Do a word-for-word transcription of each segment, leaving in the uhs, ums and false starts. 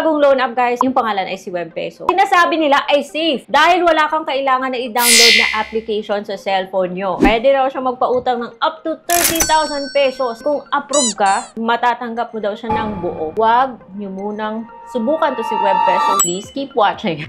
bagong loan app, guys, yung pangalan ay si WebPeso. Sinasabi nila ay safe dahil wala kang kailangan na i-download na application sa cellphone nyo. Pwede raw siya magpautang ng up to thirty thousand pesos. Kung approve ka, matatanggap mo daw siya ng buo. Huwag nyo munang subukan to si WebPeso. Please keep watching.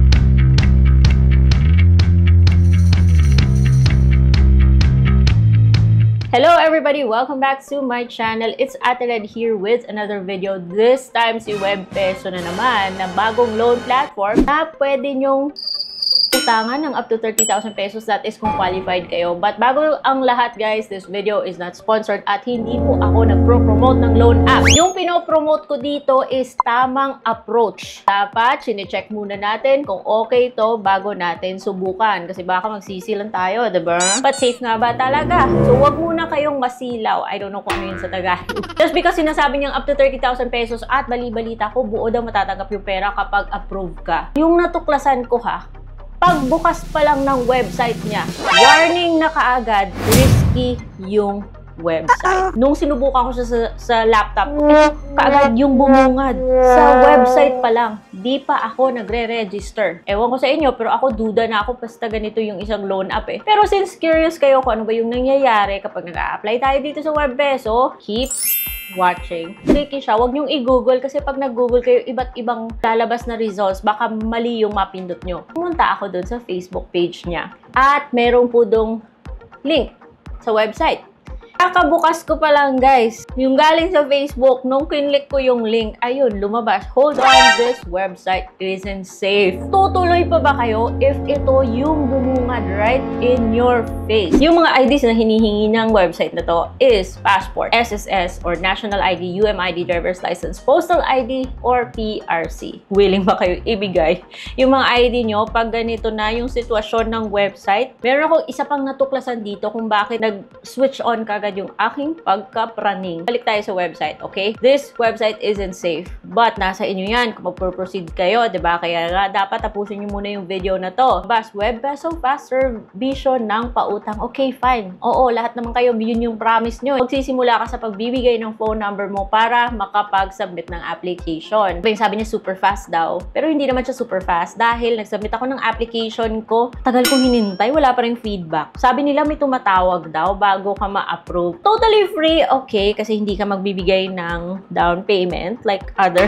Hello everybody! Welcome back to my channel. It's Ate Red here with another video. This time si WebPeso na naman na bagong loan platform na pwede nyong utangan ng up to thirty thousand pesos. That is kung qualified kayo. But bago ang lahat, guys, this video is not sponsored at hindi po ako nagpro-promote ng loan app. Yung pino-promote ko dito is tamang approach. Dapat sine-check muna natin kung okay to bago natin subukan. Kasi baka magsisi lang tayo, diba? But safe nga ba talaga? So wag muna kayong masilaw. I don't know kung ano yun sa Tagalog. Just because sinasabi niyang up to thirty thousand pesos at bali-balita ko, buo daw matatanggap yung pera kapag approve ka. Yung natuklasan ko ha, pagbukas pa lang ng website niya, warning na kaagad, risky yung website. Nung sinubukan ko siya sa, sa laptop, kaagad yung bumungad. Sa website pa lang, di pa ako nagre-register. Ewan ko sa inyo, pero ako duda na ako basta ganito yung isang loan app eh. Pero since curious kayo kung ano ba yung nangyayari kapag nag-a-apply tayo dito sa WebPeso, keep watching. Tricky siya. Huwag niyong i-google kasi pag nag-google kayo, iba't ibang lalabas na results, baka mali yung mapindot nyo. Pumunta ako dun sa Facebook page niya. At meron po dong link sa website. Kakabukas ko pa lang, guys. Yung galing sa Facebook, nung kinlik ko yung link, ayun, lumabas. Hold on, this website isn't safe. Tutuloy pa ba kayo if ito yung bumungad right in your face? Yung mga I Ds na hinihingi ng website na to is passport, S S S, or National I D, U M I D, Driver's License, Postal I D, or P R C. Willing ba kayo ibigay yung mga I D nyo pag ganito na yung sitwasyon ng website? Meron akong isa pang natuklasan dito kung bakit nag-switch on kagad yung aking pagka-praning. Balik tayo sa website, okay? This website isn't safe. But nasa inyo yan kung mag-proceed kayo, diba? Kaya nga, dapat tapusin nyo muna yung video na to. Bas, WebPeso fast servition ng pautang. Okay, fine. Oo, lahat naman kayo, yun yung promise nyo. Magsisimula ka sa pagbibigay ng phone number mo para makapag-submit ng application. Yung sabi niya super fast daw. Pero hindi naman siya super fast dahil nag-submit ako ng application ko. Tagal kong hinintay, wala pa rin feedback. Sabi nila may tumatawag daw bago ka ma-approve. Totally free, okay, kasi hindi ka magbibigay ng down payment like other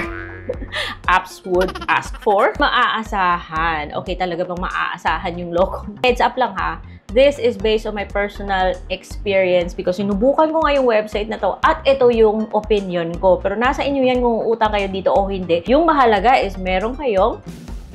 apps would ask for. Maaasahan. Okay, talaga bang maaasahan yung logo? Heads up lang ha. This is based on my personal experience because sinubukan ko nga yung website na to at ito yung opinion ko. Pero nasa inyo yan kung utang kayo dito o hindi. Yung mahalaga is meron kayong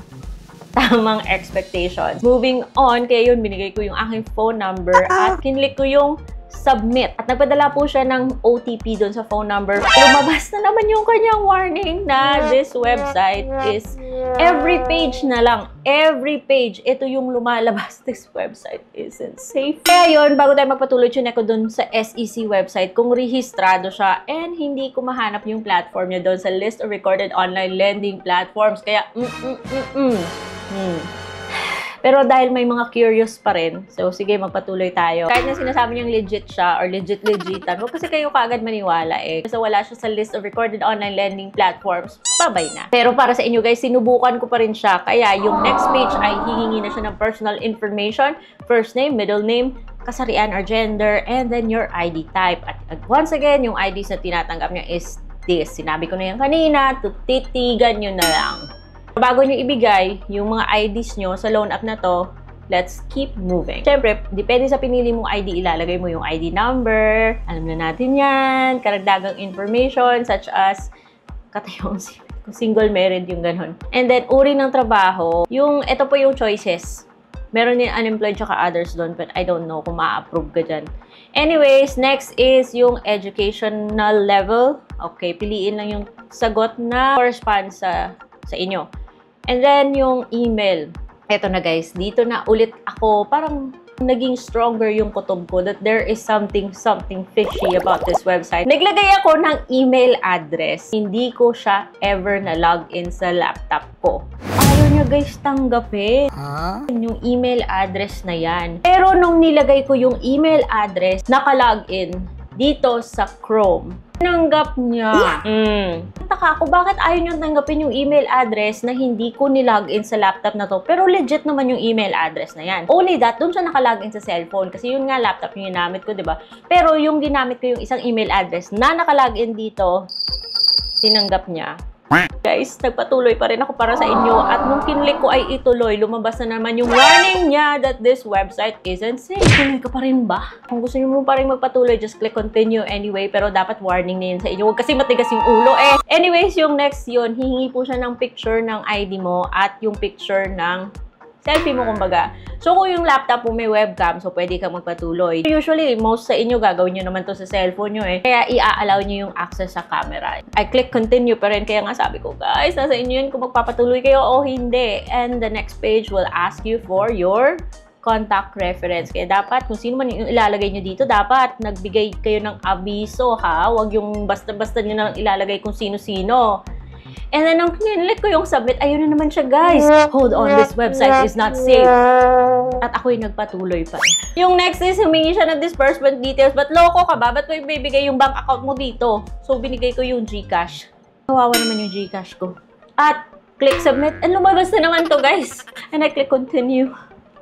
tamang expectations. Moving on, kaya yun, binigay ko yung aking phone number at kinlik ko yung submit. At nagpadala po siya ng O T P doon sa phone number. Lumabas na naman yung kanyang warning na this website is every page na lang. Every page. Ito yung lumalabas. This website isn't safe. Kaya yun, bago tayo magpatuloy, yun ako doon sa S E C website kung rehistrado siya and hindi ko mahanap yung platform niya doon sa list of recorded online lending platforms. Kaya, mm, mm, mm, mm. Hmm. Pero dahil may mga curious pa rin, so sige, magpatuloy tayo. Kahit na sinasabi niyang legit siya or legit-legitan, huwag kasi kayo kaagad maniwala eh. Kasi wala siya sa list of recorded online lending platforms, babay na. Pero para sa inyo guys, sinubukan ko pa rin siya. Kaya yung next page ay hihingi na siya ng personal information, first name, middle name, kasarian or gender, and then your I D type. At, at once again, yung I Ds na tinatanggap niya is this. Sinabi ko na yan kanina, tititigan nyo na lang. Bago nyo ibigay yung mga I Ds nyo sa loan app na to, let's keep moving. Siyempre, depende sa pinili mong I D, ilalagay mo yung I D number. Alam na natin yan. Karagdagang information such as katayong single married, yung ganun. And then, uri ng trabaho. Yung, ito po yung choices. Meron din unemployed tsaka others doon, but I don't know kung ma-approve ka dyan. Anyways, next is yung educational level. Okay, piliin lang yung sagot na correspond sa, sa inyo. And then, yung email. Eto na guys, dito na ulit ako, parang naging stronger yung kutob ko that there is something, something fishy about this website. Naglagay ako ng email address. Hindi ko siya ever na login sa laptop ko. Ayaw niya guys tanggapin. Huh? Yung email address na yan. Pero nung nilagay ko yung email address, naka-login dito sa Chrome. Tinanggap niya. Mm. Taka ako, bakit ayaw nyo tanggapin yung email address na hindi ko nilogin sa laptop na to? Pero legit naman yung email address na yan. Only that, doon siya nakalogin sa cellphone. Kasi yun nga, laptop yung ginamit ko, diba? Pero yung ginamit ko yung isang email address na nakalogin dito, tinanggap niya. Guys, nagpatuloy pa rin ako para sa inyo at nung kinlik ko ay ituloy, lumabas na naman yung warning niya that this website isn't safe. Tuloy ka pa rin ba? Kung gusto niyo mo pa rin magpatuloy, just click continue anyway, pero dapat warning na yun sa inyo. Huwag kasi matigas yung ulo eh. Anyways, yung next yun, hihingi po siya ng picture ng I D mo at yung picture ng selfie mo kumbaga. So, kung yung laptop mo may webcam, so pwede kang magpatuloy. Usually, most sa inyo gagawin nyo naman to sa cellphone nyo eh. Kaya i-allow nyo yung access sa camera. I click continue pa rin. Kaya nga sabi ko, guys, nasa inyo yun kung magpapatuloy kayo o hindi. And the next page will ask you for your contact reference. Kaya dapat, kung sino man yung ilalagay nyo dito, dapat nagbigay kayo ng abiso ha. Huwag yung basta-basta nyo na ilalagay kung sino-sino. And then, nung kinlik ko yung submit, ayun na naman siya, guys. Hold on, this website is not safe. At ako'y nagpatuloy pa. Yung next is, humingi siya ng disbursement details. But loko ka ba? Ba't mo ibibigay yung bank account mo dito? So, binigay ko yung GCash. Kawawa naman yung GCash ko. At, click submit. And lumabas na naman to, guys. And I click continue.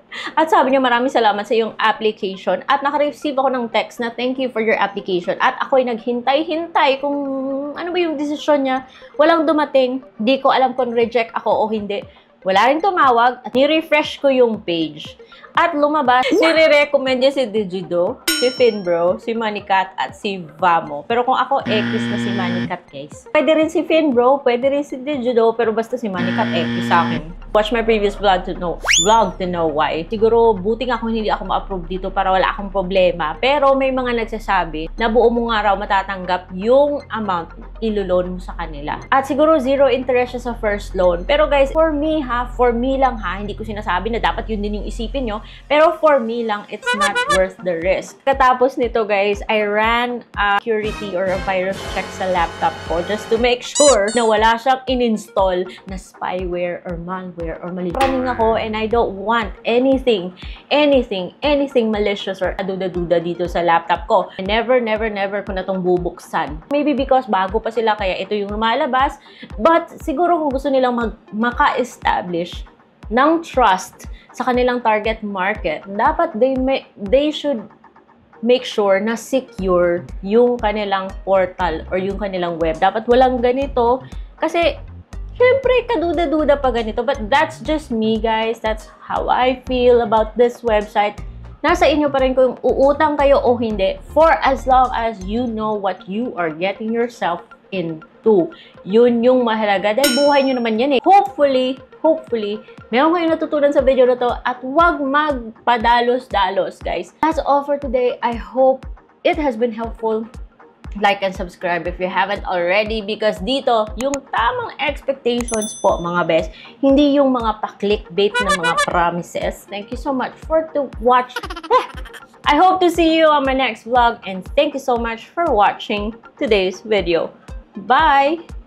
At sabi niya, maraming salamat sa iyong application. At naka-receive ako ng text na thank you for your application. At ako'y naghintay-hintay kung ano ba yung desisyon niya. Walang dumating. Di ko alam kung reject ako o hindi. Wala rin tumawag. At ni-refresh ko yung page. At lumabas, nire-recommend niya si Digido, si Finbro, si Manicat, at si Vamo. Pero kung ako, X na si Manicat, guys. Pwede rin si Finbro, pwede rin si Digido, pero basta si Manicat, X sa akin. Watch my previous vlog to know, vlog to know why. Siguro, buti nga kung hindi ako ma-approve dito para wala akong problema. Pero may mga nagsasabi na buo mo nga raw matatanggap yung amount iluloan mo sa kanila. At siguro, zero interest siya sa first loan. Pero guys, for me ha, for me lang ha, hindi ko sinasabi na dapat yun din yung isipin nyo. Pero for me lang, it's not worth the risk. Katapos nito guys, I ran a security or a virus check sa laptop ko just to make sure na wala siyang in-install na spyware or malware or mali. Running ako and I don't want anything, anything, anything malicious or aduda-duda dito sa laptop ko. Never, never, never ko na itong bubuksan. Maybe because bago pa sila kaya ito yung lumalabas. But siguro kung gusto nilang mag maka-establish ng trust sa kanilang target market, dapat they may, they should make sure na secure yung kanilang portal or yung kanilang web. Dapat walang ganito kasi syempre kaduda-duda pa ganito. But that's just me, guys. That's how I feel about this website. Nasa inyo pa rin kung uutang kayo o hindi, for as long as you know what you are getting yourself into. Yun yung mahalaga dahil buhay nyo naman yan eh. Hopefully, hopefully, meron kayong natutunan sa video na to at wag magpadalos-dalos, guys. That's all for today. I hope it has been helpful. Like and subscribe if you haven't already because dito, yung tamang expectations po, mga best. Hindi yung mga pa-clickbait na mga promises. Thank you so much for to watch. I hope to see you on my next vlog and thank you so much for watching today's video. Bye!